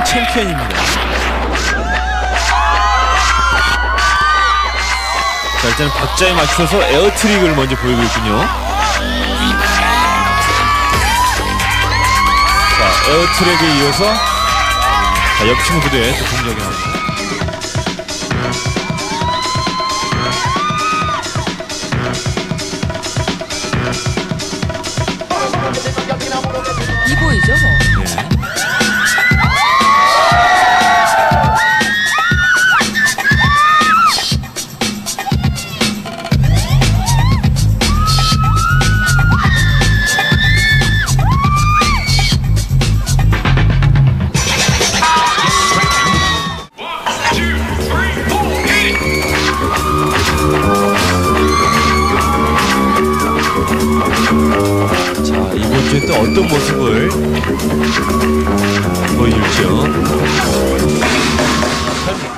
챔피언입니다. 자, 일단 박자에 맞춰서 에어트릭을 먼저 보이고 있군요. 자, 에어트릭에 이어서 자, 옆치마 부대에 또 동작이 나옵니다. 이보이죠 뭐. 네. 이번 주에 또 어떤 모습을 보여줄지요?